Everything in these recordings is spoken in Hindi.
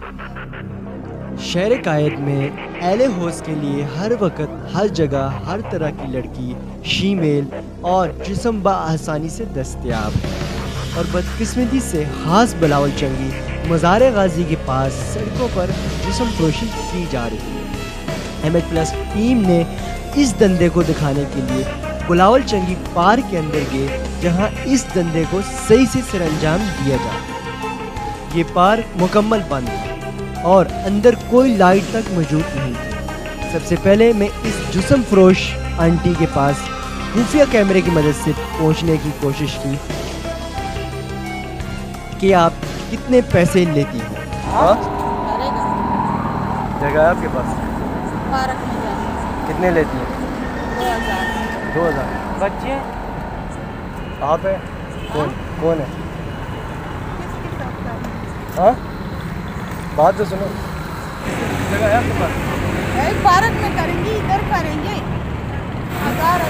शहर कायद में एले होस के लिए हर वक्त हर जगह हर तरह की लड़की शीमेल और जिस्म बआसानी से दस्तयाब है। और बदकिस्मती से खास बिलावल चंगी मज़ार गाजी के पास सड़कों पर जिस्म फरोशी की जा रही है। MH+ टीम ने इस धंधे को दिखाने के लिए बिलावल चंगी पार्क के अंदर गए, जहां इस धंधे को सही से सरअंजाम दिया जाए। ये पार्क मुकम्मल बंद है और अंदर कोई लाइट तक मौजूद नहीं थी। सबसे पहले मैं इस जिस्म फरोश आंटी के पास खुफिया कैमरे की मदद से पहुंचने की कोशिश की कि आप कितने पैसे लेती हैं। जगह है आपके पास? पार्क में जाना। कितने लेती हैं? 2000। बच्चे आप है? कौन कौन है? किसके साथ करना? हाँ, बात तो सुनो। जगह है आपके पास? पार्क में करेंगे, इधर करेंगे। 1000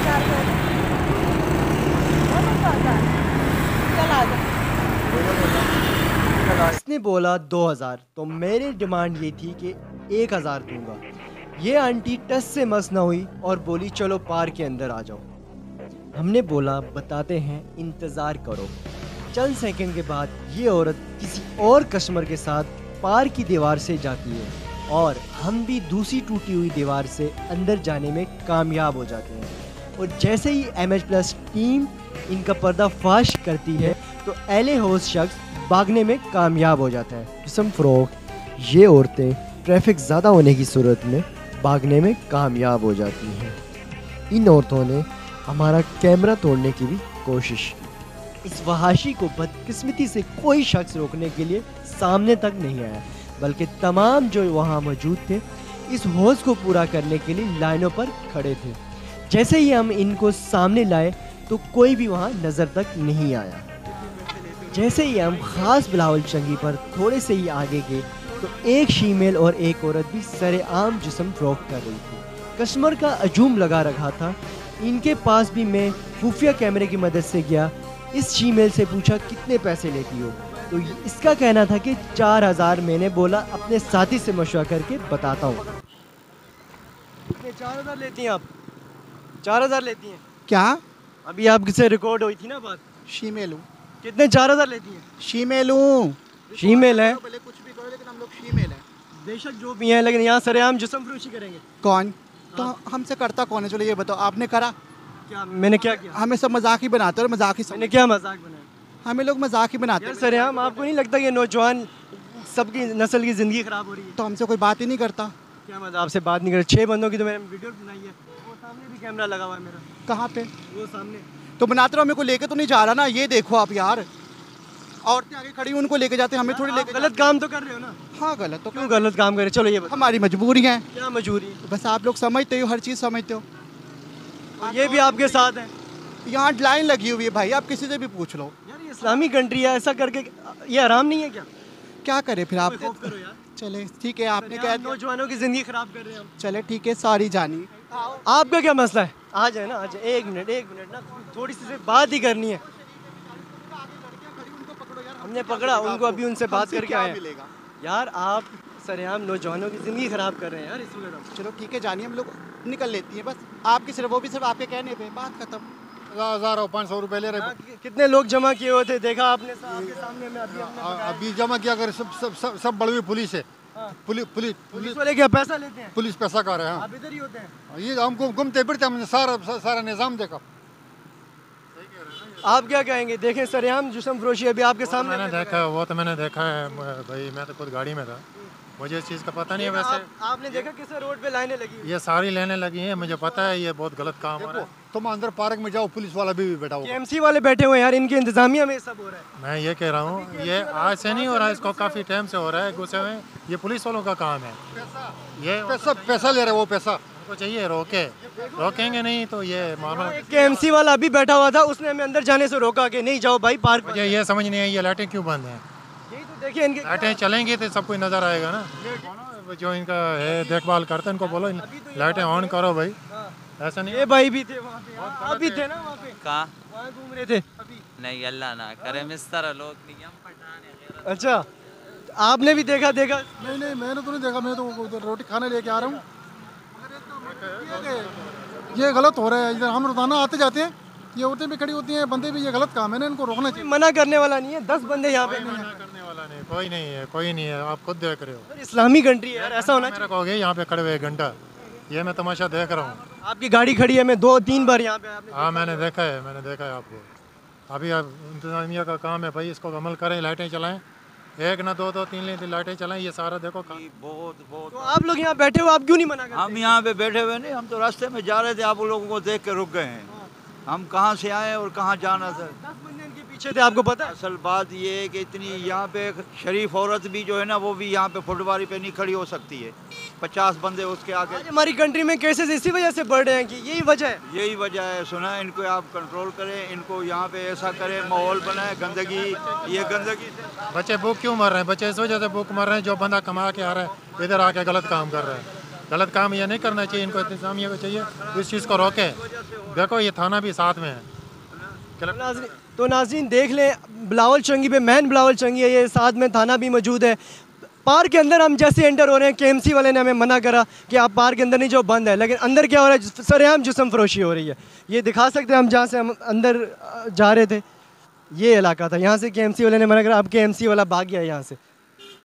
चल आ जा। इसने बोला 2000, तो मेरी डिमांड ये थी कि 1000 दूंगा। ये आंटी टस से मस न हुई और बोली चलो पार्क के अंदर आ जाओ। हमने बोला बताते हैं, इंतज़ार करो। चंद सेकंड के बाद ये औरत किसी और कस्टमर के साथ पार्क की दीवार से जाती है और हम भी दूसरी टूटी हुई दीवार से अंदर जाने में कामयाब हो जाते हैं। और जैसे ही MH+ टीम इनका पर्दाफाश करती है तो एले होस शख्स भागने में कामयाब हो जाता है। जिस्म फरोख ये औरतें ट्रैफिक ज़्यादा होने की सूरत में भागने में कामयाब हो जाती हैं। इन औरतों ने हमारा कैमरा तोड़ने की भी कोशिश की। इस वहाशी को बदकिस्मती से कोई शख्स रोकने के लिए सामने तक नहीं आया, बल्कि तमाम जो वहाँ मौजूद थे इस हौज को पूरा करने के लिए लाइनों पर खड़े थे। जैसे ही हम इनको सामने लाए तो कोई भी वहाँ नज़र तक नहीं आया। जैसे ही हम खास बिलावल चंगी पर थोड़े से ही आगे गए तो एक शीमेल और एक औरत भी सरेआम जिस्म फरोख्त कर रही थी। कस्टमर का हजूम लगा रखा था। इनके पास भी मैं खुफिया कैमरे की मदद से गया। इस शीमेल से पूछा कितने पैसे लेती हो, तो इसका कहना था कि 4000। मैंने बोला अपने साथी से मशवरा करके बताता हूँ। कितने? 4000 लेती हैं आप? 4000 लेती हैं क्या? अभी आपसे रिकॉर्ड हुई थी ना बात। शीमेल हूँ। कितने? 4000 लेती हैं? शीमेल हूँ। शीमेल है? पहले कुछ भी करो लेकिन हम लोग शीमेल हैं। बेशक जो भी हैं, लेकिन यहाँ सरेआम जिस्म फरोशी करेंगे। कौन? तो हमसे करता कौन है? चलो ये बताओ, आपने करा? क्या मैंने क्या किया? हमें सब मजाक ही बनाते हो और मजाक ही मैंने क्या मजाक बनाया? हमें लोग मजाक ही बनाते हैं। सरेआम आपको नहीं लगता कि नौजवान सबकी नस्ल की ज़िंदगी ख़राब हो रही है? तो हमसे कोई बात ही नहीं करता। क्या मतलब आपसे बात नहीं कर? 6 बंदों की तो मैंने वीडियो बनाई है। वो सामने भी कैमरा लगा हुआ है मेरा। कहाँ पे? वो सामने। तो बनाते रहो, मेरे को लेके तो नहीं जा रहा ना। ये देखो आप यार, औरतें आगे खड़ी उनको लेके जाते हैं, हमें थोड़ी लेके। गलत काम तो कर रहे हो ना? हाँ गलत तो क्यों गलत काम करे? चलो ये बताओ। हमारी मजबूरी है। क्या मजबूरी? बस आप लोग समझते हो, हर चीज़ समझते हो। ये भी आपके साथ है? यहाँ लाइन लगी हुई है भाई, आप किसी से भी पूछ लो। यार ये इस्लामी कंट्री है, ऐसा करके ये आराम नहीं है क्या? क्या करे फिर आप? खौफ करो यार। चले ठीक है, आपने कह दिया। नौजवानों की ज़िंदगी ख़राब कर रहे हैं हम। चले ठीक है, सॉरी जानी। आपका क्या मसला है? आ जाए ना, आ जाए। एक मिनट ना, थोड़ी सी से बात ही करनी है। हमने पकड़ा उनको, अभी उनसे बात करके आए। यार आप सरेआम नौजवानों की ज़िंदगी ख़राब कर रहे हैं यार इस वक्त। चलो ठीक है जानिए, हम लोग निकल लेती हैं बस। आपकी सिर्फ, वो भी सिर्फ आपके कहने पे, बात खत्म। 1000 और 500 रुपए ले रहे। कितने लोग जमा किए हुए थे? देखा आपने? आपके सामने में अभी जमा किया कर। सब बड़ी पुलिस है। पुलिस वाले क्या पैसा लेते हैं? पुलिस पैसा का रहे हैं। आप इधर ही होते हैं? ये हमको घूमते फिरते हमने सारा निजाम देखा। आप क्या कहेंगे? देखें सरेआम जिस्म फरोशी अभी आपके सामने। मैंने देखा, वो तो मैंने देखा है भाई, मैं तो खुद गाड़ी में था, मुझे इस चीज़ का पता नहीं है। वैसे आपने देखा किस रोड पे लाइनें लगी? ये सारी लाइनें लगी हैं, मुझे पता है ये बहुत गलत काम हो रहा है। तुम अंदर पार्क में जाओ, पुलिस वाला भी बैठा हुआ। KMC वाले बैठे हुए हैं यार, इनके इंतजामिया में सब हो रहा है। मैं ये कह रहा हूँ, ये आज से नहीं हो रहा है, इसको काफ़ी टाइम से हो रहा है गुस्से में। ये पुलिस वालों का काम है। ये पैसा ले रहे, वो पैसा को चाहिए। रोकेंगे नहीं तो ये मानो। KMC वाला अभी बैठा हुआ था, उसने हमें अंदर जाने से रोका कि नहीं जाओ भाई पार्क। मुझे ये समझ नहीं है ये लाइटें क्यों बंद हैं। यही तो देखिए, इनके लाइटें चलेंगी तो सब कुछ नज़र आएगा ना। जो इनका है देखभाल करते हैं इनको बोलो लाइटें ऑन करो भाई। ऐसा नहीं। ये भाई भी थे वहाँ पे, आप भी थे ना वहाँ पे? कहाँ? वहाँ घूम रहे थे? नहीं अल्लाह ना करे, इस तरह लोग नहीं हम पठान है। अच्छा, आपने भी देखा देखा? नहीं नहीं, मैंने तो नहीं देखा, मैं तो उधर रोटी खाने लेके आ रहा हूँ। ये गलत हो रहा है, इधर हम रोजाना आते जाते हैं, ये औरतें भी खड़ी होती हैं, बंदे भी, ये गलत काम है ना, इनको रोकना चाहिए। मना करने वाला नहीं है, 10 बंदे यहाँ पे। मना करने वाला नहीं, कोई नहीं है, कोई नहीं है, आप खुद देख रहे हो। सर, इस्लामी कंट्री है यार, ऐसा होना मेरे को हो गया यहाँ पे खड़े हुए 1 घंटा, ये मैं तमाशा देख रहा हूँ। चाहिए। आपकी गाड़ी खड़ी है, मैं 2-3 बार यहाँ पे आपने हाँ मैंने देखा है आपको। अभी अब इंतजामिया का काम है भाई, इसको अमल करें, लाइटें चलाएं, 1 ना 2 3 लाइटें चलाएं, ये सारा देखो काम। बहुत तो आप लोग यहाँ बैठे हो, आप क्यों नहीं मना करते? हम यहाँ पे बैठे हुए नहीं, हम तो रास्ते में जा रहे थे, आप लोगों को देख के रुक गए हैं। हम कहाँ से आए और कहाँ जाना था। 10 बंदे इनके पीछे थे, आपको पता है? असल बात ये है कि इतनी यहाँ पे शरीफ औरत भी जो है ना, वो भी यहाँ पे फुटबारी पे नहीं खड़ी हो सकती है। 50 बंदे उसके आगे। आज हमारी कंट्री में केसेस इसी वजह से बढ़ रहे हैं कि यही वजह है। यही वजह है, सुना है, इनको आप कंट्रोल करें, इनको यहाँ पे ऐसा करें, माहौल बनाए, गंदगी, ये गंदगी से बच्चे भूख क्यों मर रहे हैं? बच्चे इस वजह से भूख मर रहे हैं, जो बंदा कमा के आ रहा है इधर आके गलत काम कर रहा है। गलत काम ये नहीं करना चाहिए, इनको इंतजामिया को चाहिए इस चीज़ को रोके। देखो ये थाना भी साथ में है। तो नाज़रीन देख लें, बिलावल चंगी पे महन बिलावल चंगी है, ये साथ में थाना भी मौजूद है। पार्क के अंदर हम जैसे एंटर हो रहे हैं, केएमसी वाले ने हमें मना करा कि आप पार्क के अंदर नहीं, जो बंद है, लेकिन अंदर क्या हो रहा है, सरेआम जिस्म फरोशी हो रही है। ये दिखा सकते हैं हम, जहाँ से हम अंदर जा रहे थे, ये इलाका था, यहाँ से केएमसी वाले ने मना करा, अब केएमसी वाला भाग गया यहाँ से।